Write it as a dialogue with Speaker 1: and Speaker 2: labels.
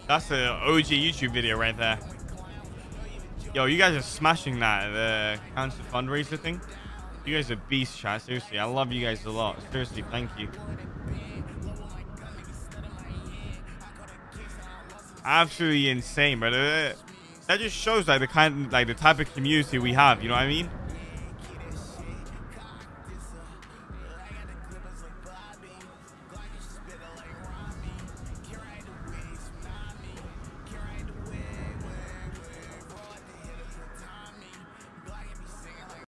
Speaker 1: That's an OG YouTube video right there. Yo, you guys are smashing that, the cancer fundraiser thing. You guys are beast, chat. Seriously, I love you guys a lot. Seriously, thank you. Absolutely insane, but that just shows like the type of community we have. You know what I mean?